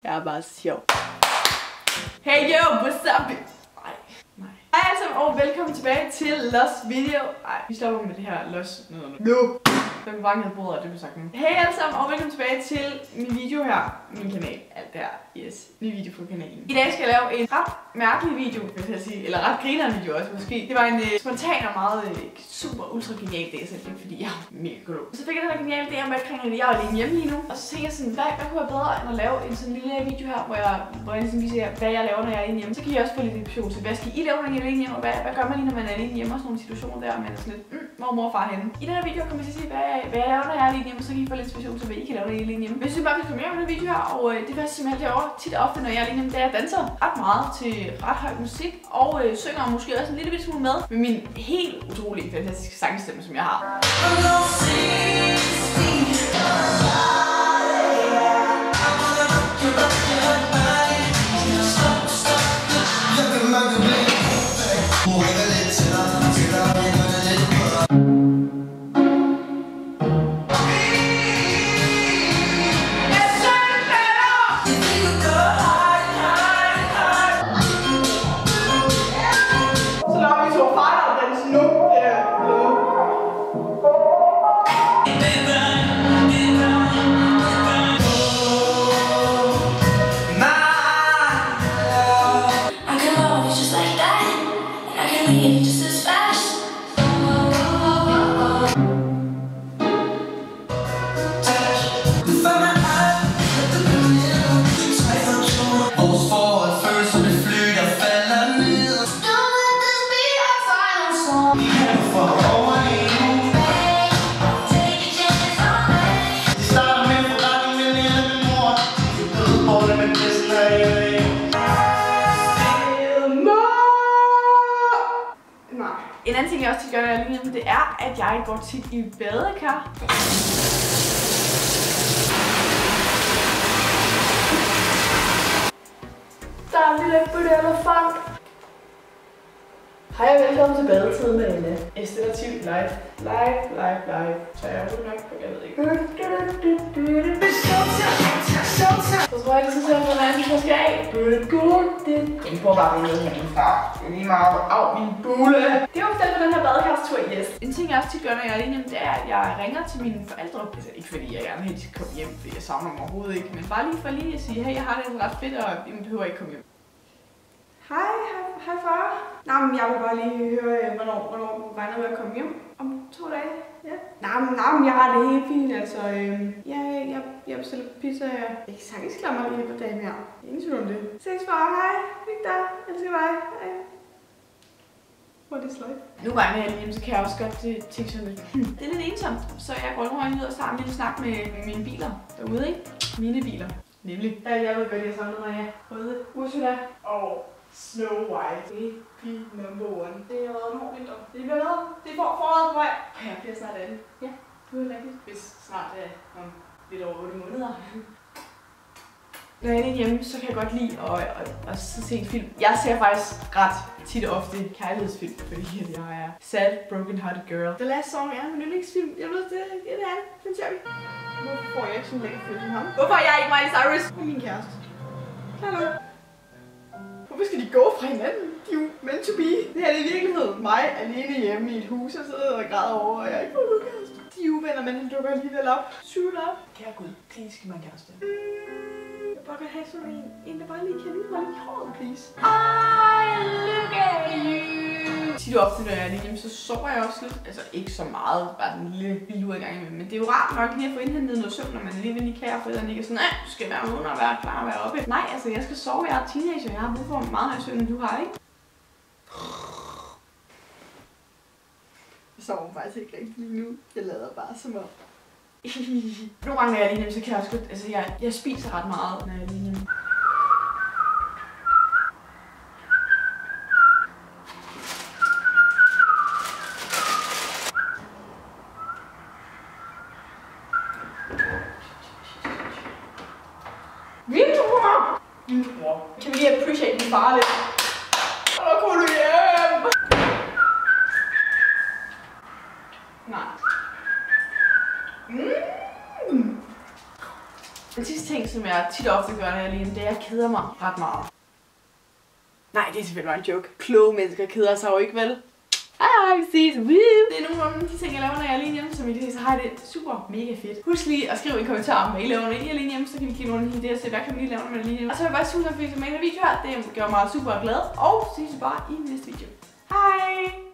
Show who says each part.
Speaker 1: Jeg er bare sjov. Hey yo, what's up? Nej. Hej alle sammen og velkommen tilbage til Lost Video. Ej, vi stopper med det her Lost noget nu. Så vi bare ned på bordet, det blev sagt nu. Hey alle sammen og velkommen tilbage til min video her. Min kanal, alt der, yes. Ny video på kanalen. I dag skal jeg lave en ret mærkelig video, vil jeg sige. Eller ret grinerende video også måske. Det var en spontan og meget super ultra genial dag, så det er fordi jeg er mega god. Så fik jeg den her geniale idé om, at jeg er alene hjemme lige nu. Og så tænkte jeg sådan, hvad kunne være bedre end at lave en sådan lille video her, hvor jeg ligesom viser jer, hvad jeg laver, når jeg er alene hjemme. Så kan I også få lidt inspiration til, hvad skal I lave, når I er alene hjemme, og hvad gør man lige, når man er alene hjemme, og sådan nogle situationer der, og man er sådan lidt, hvor er mor og far henne. I den her video kommer jeg til at sige, hvad jeg laver, når jeg er alene hjemme, så kan I få lidt inspiration til, hvad I kan lave, når I er alene hjemme. Hvis I bare vil komme mere med den video her, og det vil jeg simpelthen derovre tit og ofte, når jeg er alene hjemme, da jeg danser ret meget til ret høj musik, og synger måske også en lille bitte smule med min helt utrolig fantastiske sangstemme, som jeg har. En anden ting, jeg også tit gør, når jeg er alene hjemme, det er, at jeg går tit i badekar. Der er en lille bitte elefant. Hej og velkommen til badetid med Anna. Estillativt live. Så jeg er nok, jeg ved ikke. Så tror jeg, det skal tage, hvordan jeg skal af. Jeg prøver bare at blive herindefra. Det er lige meget. Au, min bule. Det var for den her badekarstur, yes. En ting, jeg også tit gør, når jeg er alene hjemme, det er, at jeg ringer til mine forældre. Altså ikke fordi jeg gerne vil, at de skal komme hjem, fordi jeg savner dem overhovedet ikke. Men bare lige for lige at sige, hey, jeg har det ret fedt, og I behøver ikke komme hjem. Hej far. Nej, men jeg vil bare lige høre, hvornår du regner med at komme hjem om 2 dage. Ja. Nej, men jeg har det helt fint, altså. Jeg bestiller pizza, jeg kan sagtens klare mig lige på dagen her. Ingen tvivl om det. Ses far, hej. Hygge dig. Elsker dig. Hej. What is life? Nu regner jeg hjemme, så kan jeg også godt tænke sådan lidt. Det er lidt ensomt, så jeg går nogle gange ud og tager en lille snak med mine biler derude, ikke? Mine biler. Nemlig. Jeg ved godt, jeg savner mig. Røde Ursula og Snow White. Baby number 1. Det har været en hård vinter. Det bliver bedre. Det får foråret på vej. Jeg bliver snart an. Ja, det er rigtigt. Hvis snart er om lidt over 8 måneder. Når jeg er hjemme, så kan jeg godt lide at se en film. Jeg ser faktisk ret tit og ofte kærlighedsfilm, fordi jeg er sad, broken hearted girl. The Last Song er min yndlingsfilm. Jeg ved, det er det. Den ser vi. Hvorfor får jeg ikke sådan en lækker film som ham? Hvorfor er jeg ikke Miley Cyrus? Og min kæreste. Hallo. Hvorfor skal de gå fra hinanden? De er jo meant to be. Det her er i virkeligheden mig alene hjemme i et hus og sidder og græder over, og jeg er ikke fået noget kæreste. De er uvenner, men han dukker alligevel op. Shoot up. Kære Gud, please giv mig en kæreste. Jeg bare kan have sådan en, der bare lige kan vide mig lige i håret, please. I look at you. Tit og ofte, når jeg er alene hjemme, så sover jeg også lidt. Altså ikke så meget, bare den lille lur i gang imellem. Men det er jo rart nok lige at få indhentet noget søvn, når man alligevel lige kan. Og forældrene ikke er sådan, du skal være vågen og være klar og være oppe. Nej, altså jeg skal sove, jeg er teenager, jeg har brug for meget mere søvn, end du har, ikke? Jeg sover faktisk ikke rigtig lige nu. Jeg lader bare som om. Nogle gange, når jeg er alene hjemme, så kan jeg også godt, altså jeg spiser ret meget, når jeg er alene hjemme. Min bror. Kan vi lige appreciate min far lidt? Hvor kunne du hjem? Nej. Den sidste ting, som jeg tit og ofte gør, når jeg er alene, det er, at jeg keder mig ret meget. Nej, det er selvfølgelig bare en joke. Kloge mennesker keder sig jo ikke, vel? Hej, vi ses. Woo! Det er nogle af de ting, jeg laver, når jeg er alene hjemme, som i det så har jeg det super mega fedt. Husk lige at skrive i en kommentar om, hvad I laver, når I er alene hjemme, så kan vi give nogle idéer til, hvad kan vi lige lave, når man er alene hjemme. Og så vil jeg bare super fedt med en video her. Det gør mig super glad. Og ses bare i næste video. Hej!